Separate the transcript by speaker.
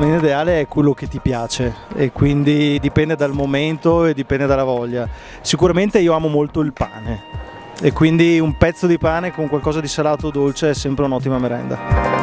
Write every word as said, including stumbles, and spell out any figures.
Speaker 1: merenda ideale è quello che ti piace e quindi dipende dal momento e dipende dalla voglia. Sicuramente io amo molto il pane e quindi un pezzo di pane con qualcosa di salato o dolce è sempre un'ottima merenda.